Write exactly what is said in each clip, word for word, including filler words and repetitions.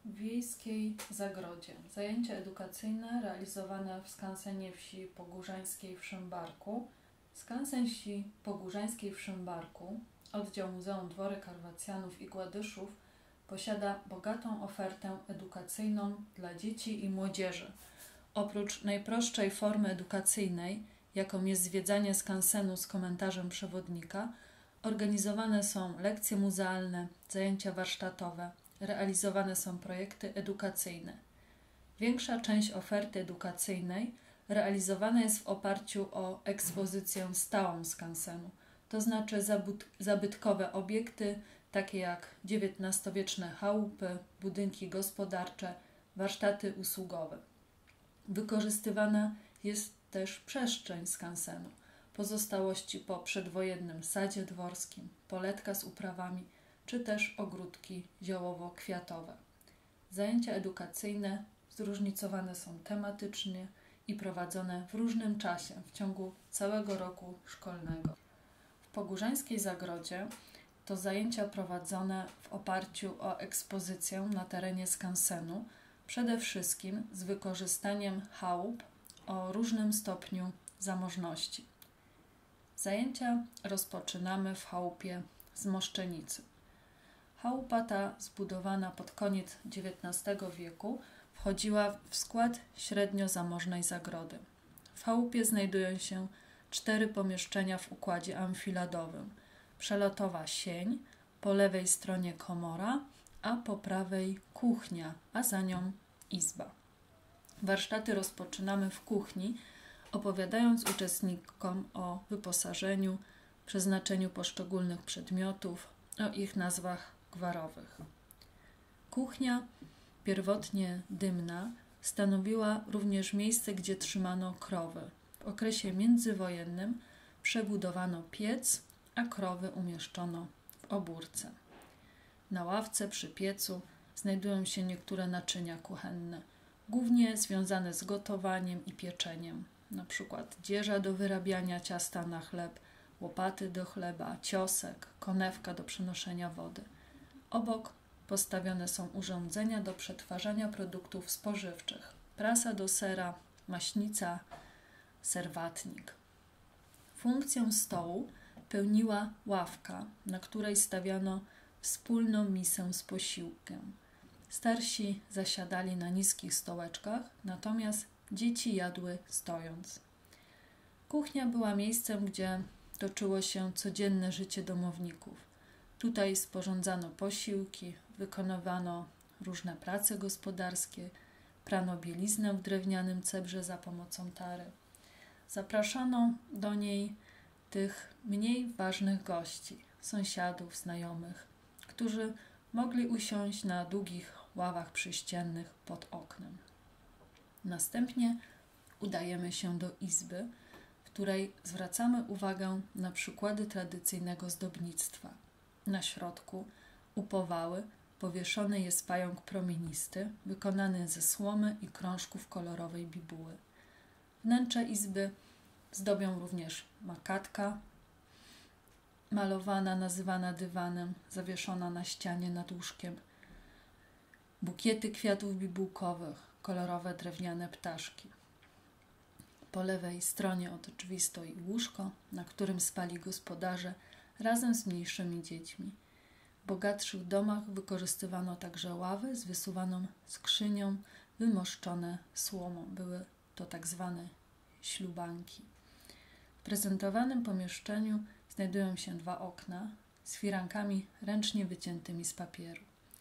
W wiejskiej zagrodzie. Zajęcia edukacyjne realizowane w skansenie wsi Pogórzańskiej w Szymbarku. Skansen wsi Pogórzańskiej w Szymbarku, oddział Muzeum Dwory Karwacjanów i Gładyszów, posiada bogatą ofertę edukacyjną dla dzieci i młodzieży. Oprócz najprostszej formy edukacyjnej, jaką jest zwiedzanie skansenu z komentarzem przewodnika, organizowane są lekcje muzealne, zajęcia warsztatowe, realizowane są projekty edukacyjne. Większa część oferty edukacyjnej realizowana jest w oparciu o ekspozycję stałą skansenu, to znaczy zabytkowe obiekty, takie jak dziewiętnastowieczne chałupy, budynki gospodarcze, warsztaty usługowe. Wykorzystywana jest też przestrzeń skansenu, pozostałości po przedwojennym sadzie dworskim, poletka z uprawami, czy też ogródki ziołowo-kwiatowe. Zajęcia edukacyjne zróżnicowane są tematycznie i prowadzone w różnym czasie w ciągu całego roku szkolnego. W Pogórzańskiej Zagrodzie to zajęcia prowadzone w oparciu o ekspozycję na terenie skansenu, przede wszystkim z wykorzystaniem chałup o różnym stopniu zamożności. Zajęcia rozpoczynamy w chałupie z Moszczenicy. Chałupa ta, zbudowana pod koniec dziewiętnastego wieku, wchodziła w skład średnio zamożnej zagrody. W chałupie znajdują się cztery pomieszczenia w układzie amfiladowym. Przelotowa sień, po lewej stronie komora, a po prawej kuchnia, a za nią izba. Warsztaty rozpoczynamy w kuchni, opowiadając uczestnikom o wyposażeniu, przeznaczeniu poszczególnych przedmiotów, o ich nazwach gwarowych. Kuchnia, pierwotnie dymna, stanowiła również miejsce, gdzie trzymano krowy. W okresie międzywojennym przebudowano piec, a krowy umieszczono w obórce. Na ławce przy piecu znajdują się niektóre naczynia kuchenne, głównie związane z gotowaniem i pieczeniem, na przykład dzieża do wyrabiania ciasta na chleb, łopaty do chleba, ciosek, konewka do przenoszenia wody. Obok postawione są urządzenia do przetwarzania produktów spożywczych, prasa do sera, maśnica, serwatnik. Funkcję stołu pełniła ławka, na której stawiano wspólną misę z posiłkiem. Starsi zasiadali na niskich stołeczkach, natomiast dzieci jadły stojąc. Kuchnia była miejscem, gdzie toczyło się codzienne życie domowników. Tutaj sporządzano posiłki, wykonywano różne prace gospodarskie, prano bieliznę w drewnianym cebrze za pomocą tary. Zapraszano do niej tych mniej ważnych gości, sąsiadów, znajomych, którzy mogli usiąść na długich ławach przyściennych pod oknem. Następnie udajemy się do izby, w której zwracamy uwagę na przykłady tradycyjnego zdobnictwa. Na środku u powały powieszony jest pająk promienisty, wykonany ze słomy i krążków kolorowej bibuły. Wnętrze izby zdobią również makatka malowana, nazywana dywanem, zawieszona na ścianie nad łóżkiem, bukiety kwiatów bibułkowych, kolorowe drewniane ptaszki. Po lewej stronie od drzwi stoi łóżko, na którym spali gospodarze razem z mniejszymi dziećmi. W bogatszych domach wykorzystywano także ławy z wysuwaną skrzynią, wymoszczone słomą. Były to tak zwane ślubanki. W prezentowanym pomieszczeniu znajdują się dwa okna z firankami ręcznie wyciętymi z papieru.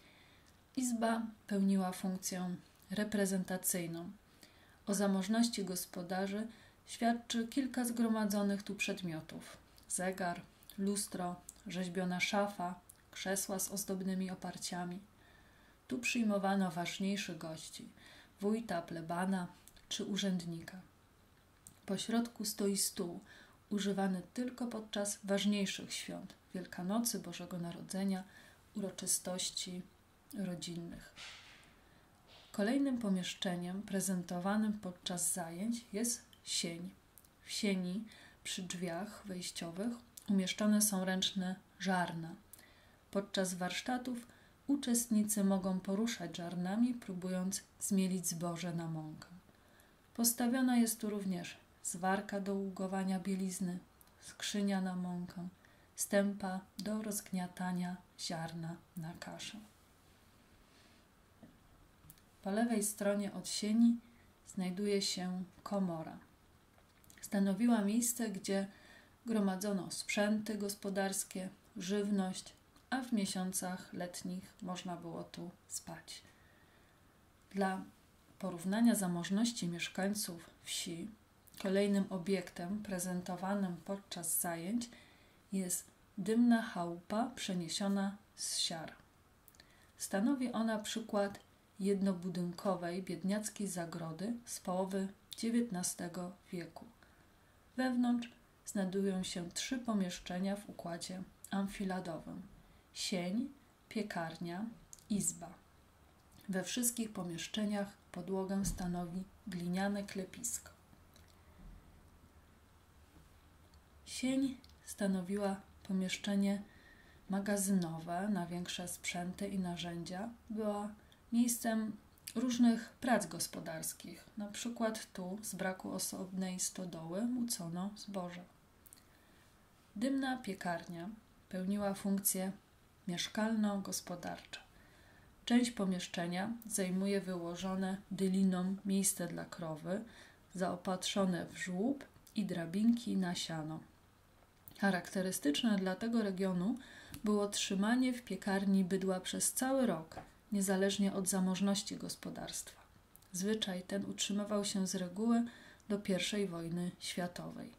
Izba pełniła funkcję reprezentacyjną. O zamożności gospodarzy świadczy kilka zgromadzonych tu przedmiotów. Zegar, lustro, rzeźbiona szafa, krzesła z ozdobnymi oparciami. Tu przyjmowano ważniejszych gości, wójta, plebana czy urzędnika. Po środku stoi stół, używany tylko podczas ważniejszych świąt, Wielkanocy, Bożego Narodzenia, uroczystości rodzinnych. Kolejnym pomieszczeniem prezentowanym podczas zajęć jest sień. W sieni przy drzwiach wejściowych umieszczone są ręczne żarna. Podczas warsztatów uczestnicy mogą poruszać żarnami, próbując zmielić zboże na mąkę. Postawiona jest tu również zwarka do ługowania bielizny, skrzynia na mąkę, stępa do rozgniatania ziarna na kaszę. Po lewej stronie od sieni znajduje się komora. Stanowiła miejsce, gdzie gromadzono sprzęty gospodarskie, żywność, a w miesiącach letnich można było tu spać. Dla porównania zamożności mieszkańców wsi, kolejnym obiektem prezentowanym podczas zajęć jest dymna chałupa przeniesiona z Siar. Stanowi ona przykład jednobudynkowej, biedniackiej zagrody z połowy dziewiętnastego wieku. Wewnątrz znajdują się trzy pomieszczenia w układzie amfiladowym: sień, piekarnia, izba. We wszystkich pomieszczeniach podłogę stanowi gliniane klepisko. Sień stanowiła pomieszczenie magazynowe na większe sprzęty i narzędzia. Była miejscem różnych prac gospodarskich. Na przykład tu z braku osobnej stodoły młócono zboże. Dymna piekarnia pełniła funkcje mieszkalno-gospodarcze. Część pomieszczenia zajmuje wyłożone dyliną miejsce dla krowy, zaopatrzone w żłób i drabinki na siano. Charakterystyczne dla tego regionu było trzymanie w piekarni bydła przez cały rok, niezależnie od zamożności gospodarstwa. Zwyczaj ten utrzymywał się z reguły do pierwszej wojny światowej.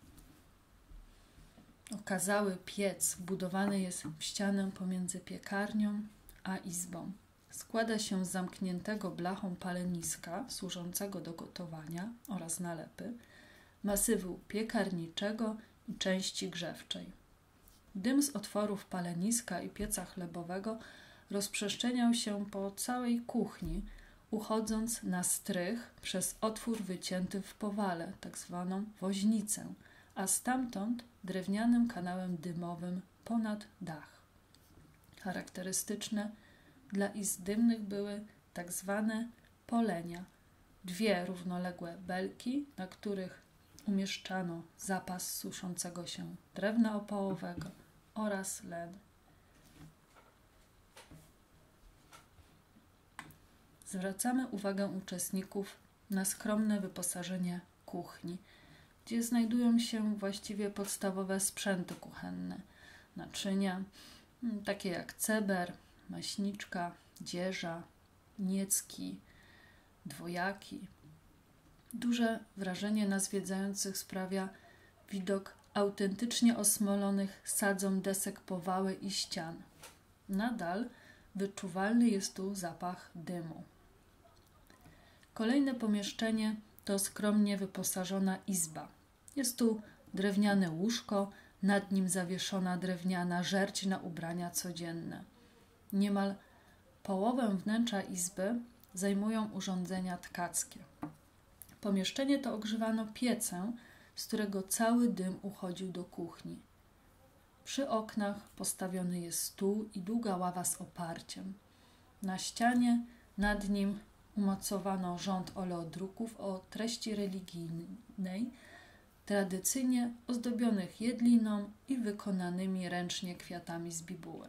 Okazały piec wbudowany jest w ścianę pomiędzy piekarnią a izbą. Składa się z zamkniętego blachą paleniska służącego do gotowania oraz nalepy, masywu piekarniczego i części grzewczej. Dym z otworów paleniska i pieca chlebowego rozprzestrzeniał się po całej kuchni, uchodząc na strych przez otwór wycięty w powale, tak zwaną woźnicę, a stamtąd drewnianym kanałem dymowym ponad dach. Charakterystyczne dla izb dymnych były tak zwane polenia, dwie równoległe belki, na których umieszczano zapas suszącego się drewna opałowego oraz len. Zwracamy uwagę uczestników na skromne wyposażenie kuchni, gdzie znajdują się właściwie podstawowe sprzęty kuchenne, naczynia, takie jak ceber, maśniczka, dzieża, niecki, dwojaki. Duże wrażenie na zwiedzających sprawia widok autentycznie osmolonych sadzą desek powały i ścian. Nadal wyczuwalny jest tu zapach dymu. Kolejne pomieszczenie to skromnie wyposażona izba. Jest tu drewniane łóżko, nad nim zawieszona drewniana żerć na ubrania codzienne. Niemal połowę wnętrza izby zajmują urządzenia tkackie. Pomieszczenie to ogrzewano piecem, z którego cały dym uchodził do kuchni. Przy oknach postawiony jest stół i długa ława z oparciem. Na ścianie nad nim umocowano rząd oleodruków o treści religijnej, tradycyjnie ozdobionych jedliną i wykonanymi ręcznie kwiatami z bibuły.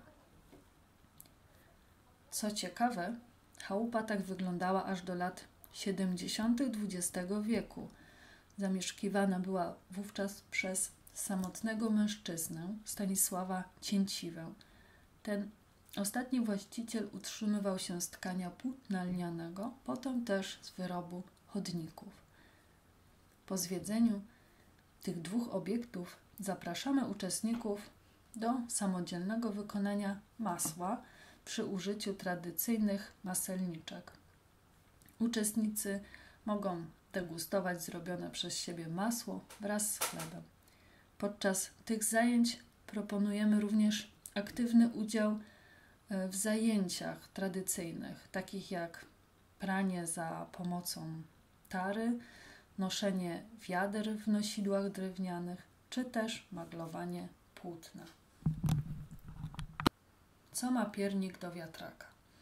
Co ciekawe, chałupa tak wyglądała aż do lat siedemdziesiątych dwudziestego wieku. Zamieszkiwana była wówczas przez samotnego mężczyznę Stanisława Cięciwę. Ten ostatni właściciel utrzymywał się z tkania płótna lnianego, potem też z wyrobu chodników. Po zwiedzeniu tych dwóch obiektów zapraszamy uczestników do samodzielnego wykonania masła przy użyciu tradycyjnych maselniczek. Uczestnicy mogą degustować zrobione przez siebie masło wraz z chlebem. Podczas tych zajęć proponujemy również aktywny udział w zajęciach tradycyjnych, takich jak pranie za pomocą tary, noszenie wiader w nosidłach drewnianych, czy też maglowanie płótna. Co ma piernik do wiatraka?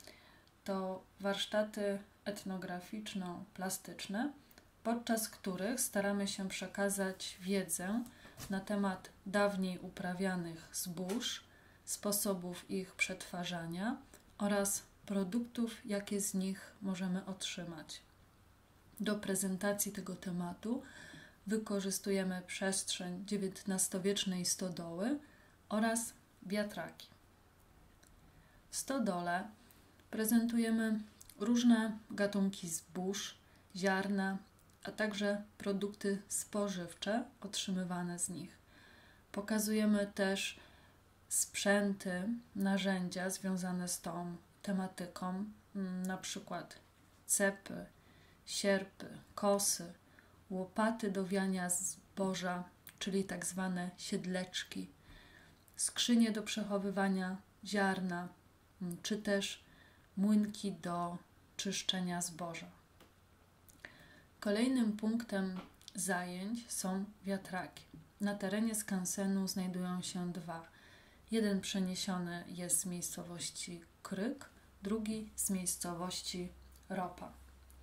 to warsztaty etnograficzno-plastyczne, podczas których staramy się przekazać wiedzę na temat dawniej uprawianych zbóż, sposobów ich przetwarzania oraz produktów, jakie z nich możemy otrzymać. Do prezentacji tego tematu wykorzystujemy przestrzeń dziewiętnastowiecznej stodoły oraz wiatraki. W stodole prezentujemy różne gatunki zbóż, ziarna, a także produkty spożywcze otrzymywane z nich. Pokazujemy też sprzęty, narzędzia związane z tą tematyką, na przykład cepy, sierpy, kosy, łopaty do wiania zboża, czyli tak zwane siedleczki, skrzynie do przechowywania ziarna, czy też młynki do czyszczenia zboża. Kolejnym punktem zajęć są wiatraki. Na terenie skansenu znajdują się dwa. Jeden przeniesiony jest z miejscowości Kryk, drugi z miejscowości Ropa.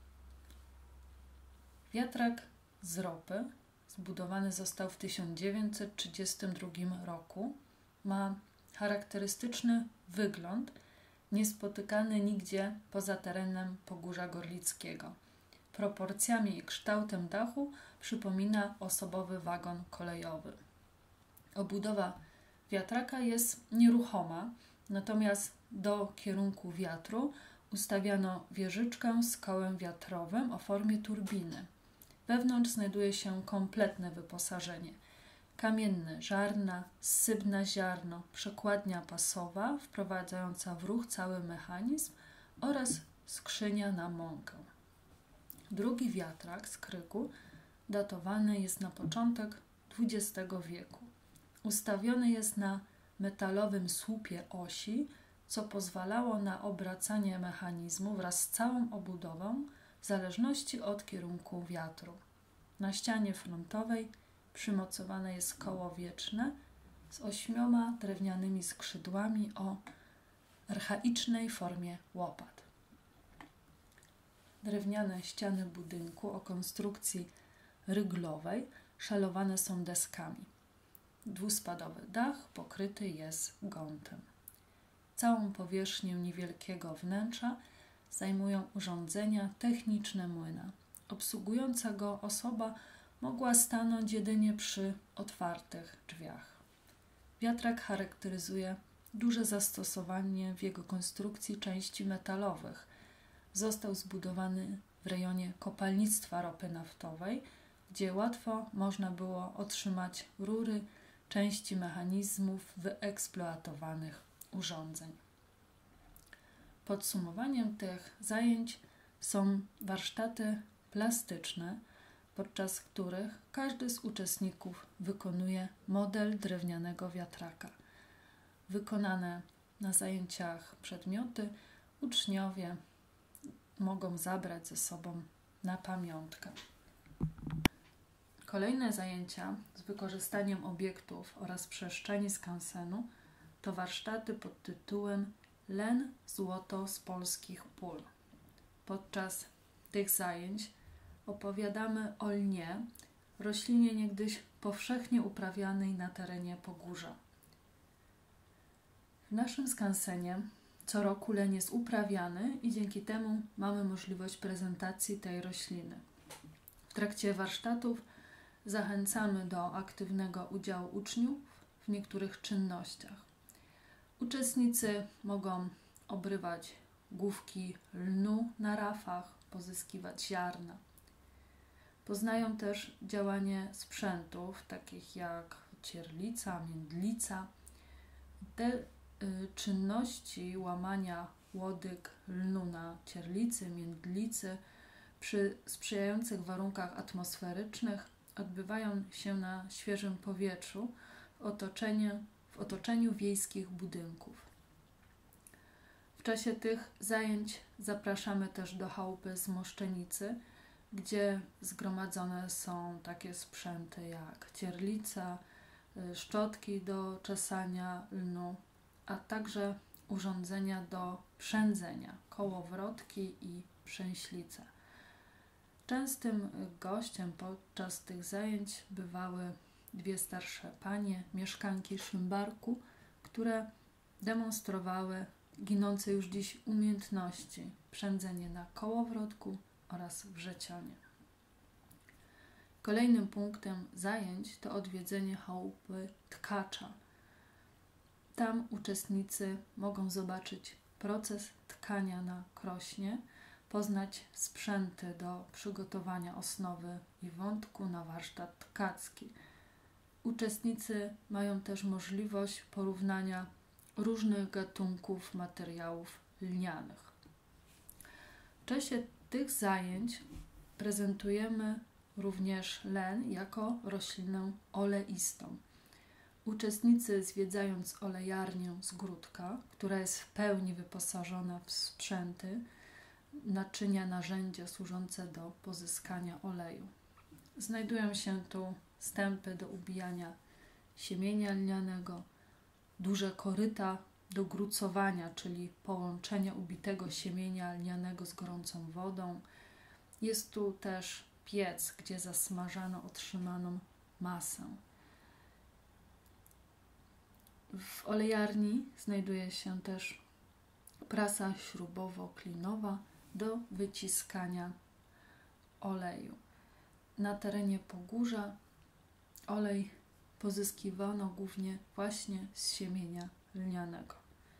Wiatrak z ropy zbudowany został w tysiąc dziewięćset trzydziestym drugim roku. Ma charakterystyczny wygląd, niespotykany nigdzie poza terenem Pogórza Gorlickiego. Proporcjami i kształtem dachu przypomina osobowy wagon kolejowy. Obudowa wiatraka jest nieruchoma, natomiast do kierunku wiatru ustawiano wieżyczkę z kołem wiatrowym o formie turbiny. Wewnątrz znajduje się kompletne wyposażenie. Kamienne żarna, syp na ziarno, przekładnia pasowa wprowadzająca w ruch cały mechanizm oraz skrzynia na mąkę. Drugi wiatrak z Kryku datowany jest na początek dwudziestego wieku. Ustawiony jest na metalowym słupie osi, co pozwalało na obracanie mechanizmu wraz z całą obudową w zależności od kierunku wiatru. Na ścianie frontowej przymocowane jest koło wieczne z ośmioma drewnianymi skrzydłami o archaicznej formie łopat. Drewniane ściany budynku o konstrukcji ryglowej szalowane są deskami. Dwuspadowy dach pokryty jest gątem. Całą powierzchnię niewielkiego wnętrza zajmują urządzenia techniczne młyna. Obsługująca go osoba mogła stanąć jedynie przy otwartych drzwiach. Wiatrak charakteryzuje duże zastosowanie w jego konstrukcji części metalowych. Został zbudowany w rejonie kopalnictwa ropy naftowej, gdzie łatwo można było otrzymać rury, części mechanizmów wyeksploatowanych urządzeń. Podsumowaniem tych zajęć są warsztaty plastyczne, podczas których każdy z uczestników wykonuje model drewnianego wiatraka. Wykonane na zajęciach przedmioty uczniowie mogą zabrać ze sobą na pamiątkę. Kolejne zajęcia z wykorzystaniem obiektów oraz przestrzeni skansenu to warsztaty pod tytułem Len złoto z polskich pól. Podczas tych zajęć opowiadamy o lnie, roślinie niegdyś powszechnie uprawianej na terenie Pogórza. W naszym skansenie co roku len jest uprawiany i dzięki temu mamy możliwość prezentacji tej rośliny. W trakcie warsztatów zachęcamy do aktywnego udziału uczniów w niektórych czynnościach. Uczestnicy mogą obrywać główki lnu na rafach, pozyskiwać ziarna. Poznają też działanie sprzętów, takich jak cierlica, międlica. Te y, czynności łamania łodyg lnu na cierlicy, międlicy przy sprzyjających warunkach atmosferycznych odbywają się na świeżym powietrzu w otoczeniu, w otoczeniu wiejskich budynków. W czasie tych zajęć zapraszamy też do chałupy z Moszczenicy, gdzie zgromadzone są takie sprzęty jak cierlica, szczotki do czesania lnu, a także urządzenia do przędzenia, kołowrotki i przęślice. Częstym gościem podczas tych zajęć bywały dwie starsze panie, mieszkanki Szymbarku, które demonstrowały ginące już dziś umiejętności przędzenie na kołowrotku oraz wrzecionie. Kolejnym punktem zajęć to odwiedzenie chałupy tkacza. Tam uczestnicy mogą zobaczyć proces tkania na krośnie, poznać sprzęty do przygotowania osnowy i wątku na warsztat tkacki. Uczestnicy mają też możliwość porównania różnych gatunków materiałów lnianych. W czasie tych zajęć prezentujemy również len jako roślinę oleistą. Uczestnicy, zwiedzając olejarnię z Gródka, która jest w pełni wyposażona w sprzęty, naczynia, narzędzia służące do pozyskania oleju. Znajdują się tu stępy do ubijania siemienia lnianego, duże koryta do grucowania, czyli połączenia ubitego siemienia lnianego z gorącą wodą. Jest tu też piec, gdzie zasmażano otrzymaną masę. W olejarni znajduje się też prasa śrubowo-klinowa do wyciskania oleju. Na terenie Pogórza olej pozyskiwano głównie właśnie z siemienia lnianego.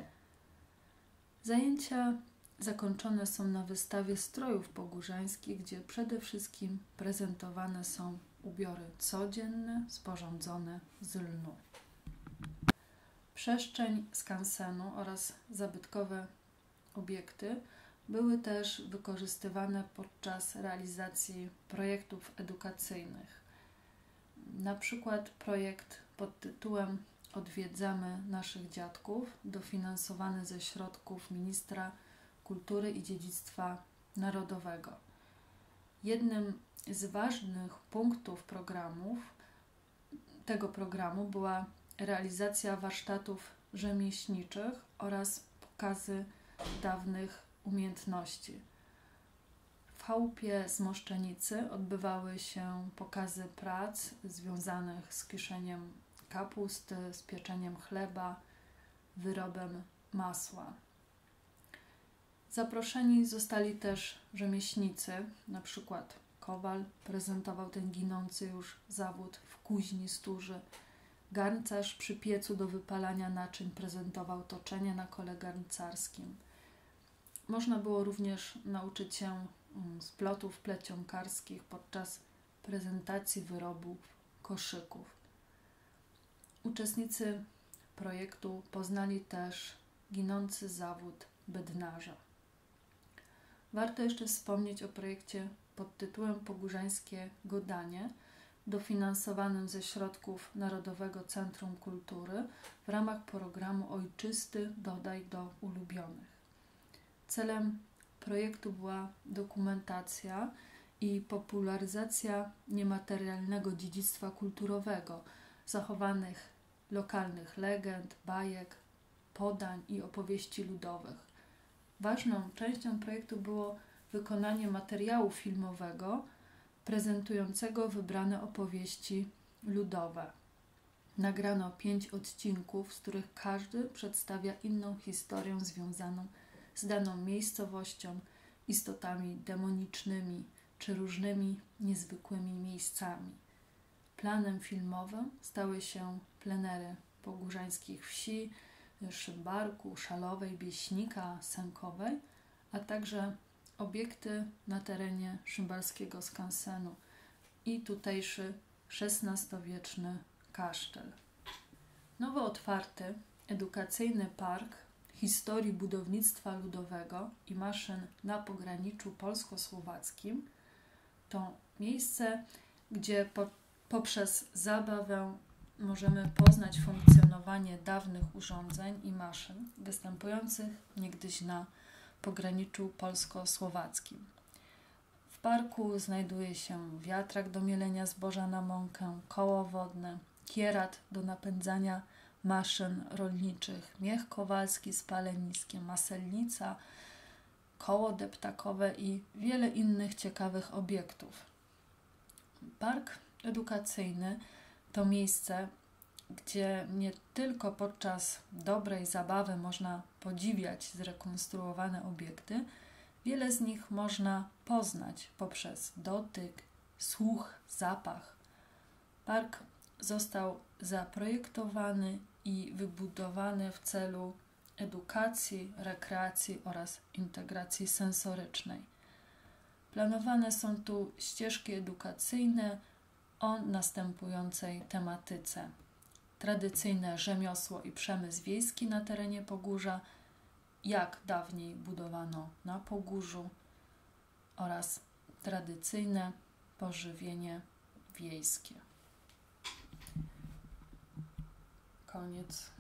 Zajęcia zakończone są na wystawie strojów pogórzańskich, gdzie przede wszystkim prezentowane są ubiory codzienne sporządzone z lnu. Przestrzeń skansenu oraz zabytkowe obiekty były też wykorzystywane podczas realizacji projektów edukacyjnych. Na przykład projekt pod tytułem Odwiedzamy naszych dziadków, dofinansowany ze środków Ministra Kultury i Dziedzictwa Narodowego. Jednym z ważnych punktów programów tego programu była realizacja warsztatów rzemieślniczych oraz pokazy dawnych umiejętności. W chałupie z Moszczenicy odbywały się pokazy prac związanych z kiszeniem kapusty, z pieczeniem chleba, wyrobem masła. Zaproszeni zostali też rzemieślnicy, na przykład kowal prezentował ten ginący już zawód w kuźni Stuży, garncarz przy piecu do wypalania naczyń prezentował toczenie na kole garncarskim. Można było również nauczyć się splotów plecionkarskich podczas prezentacji wyrobów koszyków. Uczestnicy projektu poznali też ginący zawód bednarza. Warto jeszcze wspomnieć o projekcie pod tytułem Pogórzańskie Godanie, dofinansowanym ze środków Narodowego Centrum Kultury w ramach programu Ojczysty Dodaj do ulubionych. Celem projektu była dokumentacja i popularyzacja niematerialnego dziedzictwa kulturowego, zachowanych lokalnych legend, bajek, podań i opowieści ludowych. Ważną częścią projektu było wykonanie materiału filmowego prezentującego wybrane opowieści ludowe. Nagrano pięć odcinków, z których każdy przedstawia inną historię związaną z daną miejscowością, istotami demonicznymi czy różnymi niezwykłymi miejscami. Planem filmowym stały się plenery pogórzańskich wsi, Szymbarku, Szalowej, Bieśnika, Sękowej, a także obiekty na terenie szymbarskiego skansenu i tutejszy szesnastowieczny kasztel. Nowo otwarty edukacyjny park historii budownictwa ludowego i maszyn na pograniczu polsko-słowackim to miejsce, gdzie po, poprzez zabawę możemy poznać funkcjonowanie dawnych urządzeń i maszyn występujących niegdyś na pograniczu polsko-słowackim. W parku znajduje się wiatrak do mielenia zboża na mąkę, koło wodne, kierat do napędzania maszyn rolniczych, Miech Kowalski, Spaleniskie, Maselnica, koło deptakowe i wiele innych ciekawych obiektów. Park edukacyjny to miejsce, gdzie nie tylko podczas dobrej zabawy można podziwiać zrekonstruowane obiekty, wiele z nich można poznać poprzez dotyk, słuch, zapach. Park został zaprojektowany i wybudowany w celu edukacji, rekreacji oraz integracji sensorycznej. Planowane są tu ścieżki edukacyjne o następującej tematyce: tradycyjne rzemiosło i przemysł wiejski na terenie Pogórza, jak dawniej budowano na Pogórzu, oraz tradycyjne pożywienie wiejskie. Koniec.